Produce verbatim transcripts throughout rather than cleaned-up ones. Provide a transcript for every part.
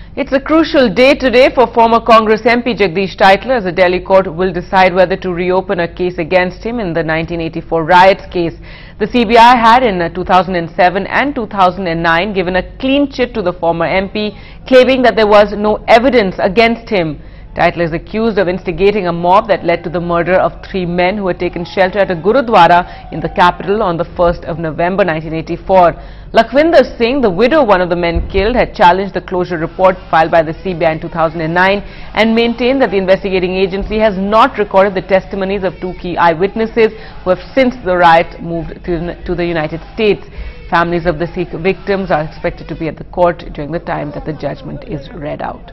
It's a crucial day today for former Congress M P Jagdish Titler, as the Delhi court will decide whether to reopen a case against him in the nineteen eighty-four riots case. The C B I had in two thousand seven and two thousand nine given a clean chit to the former M P, claiming that there was no evidence against him. Titler is accused of instigating a mob that led to the murder of three men who had taken shelter at a Gurudwara in the capital on the first of November nineteen eighty-four. Lakhvinder Singh, the widow of one of the men killed, had challenged the closure report filed by the C B I in two thousand nine and maintained that the investigating agency has not recorded the testimonies of two key eyewitnesses who have since the riot moved to, to the United States. Families of the Sikh victims are expected to be at the court during the time that the judgment is read out.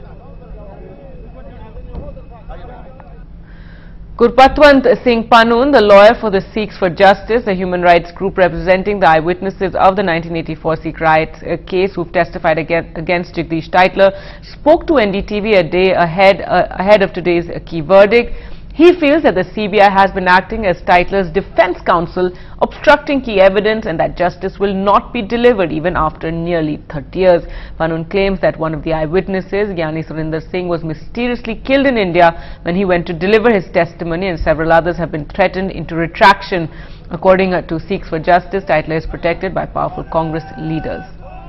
Gurpatwant Singh Panun, the lawyer for the Sikhs for Justice, a human rights group representing the eyewitnesses of the nineteen eighty-four Sikh riot uh, case who've testified against, against Jagdish Titler, spoke to N D T V a day ahead, uh, ahead of today's uh, key verdict. He feels that the C B I has been acting as Titler's defense counsel, obstructing key evidence, and that justice will not be delivered even after nearly thirty years. Panun claims that one of the eyewitnesses, Gyani Surinder Singh, was mysteriously killed in India when he went to deliver his testimony, and several others have been threatened into retraction. According to Sikhs for Justice, Titler is protected by powerful Congress leaders.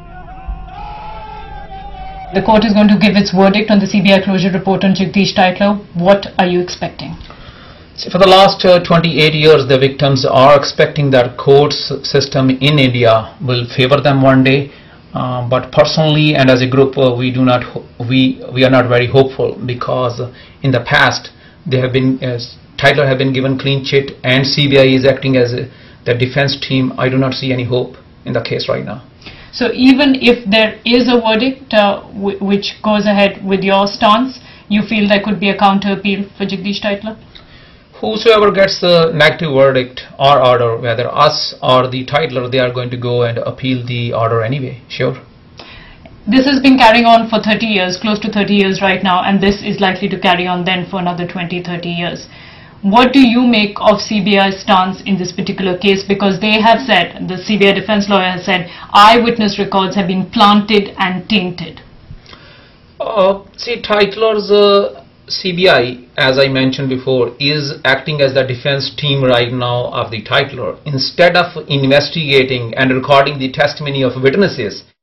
The court is going to give its verdict on the C B I closure report on Jagdish Titler. What are you expecting? See, for the last uh, twenty-eight years, the victims are expecting that courts system in India will favor them one day. Uh, but personally and as a group, uh, we do not we we are not very hopeful, because uh, in the past they have been uh, Titler have been given clean chit, and C B I is acting as a, the defense team. I do not see any hope in the case right now. So even if there is a verdict uh, which goes ahead with your stance, you feel there could be a counter appeal for Jagdish Titler? Whosoever gets the negative verdict or order, whether us or the Titler, they are going to go and appeal the order anyway, sure. This has been carrying on for thirty years, close to thirty years right now, and this is likely to carry on then for another twenty, thirty years. What do you make of C B I's stance in this particular case? Because they have said, the C B I defense lawyer has said, eyewitness records have been planted and tainted. Uh, see, Titler's uh, C B I, as I mentioned before, is acting as the defense team right now of the Titler. Instead of investigating and recording the testimony of witnesses,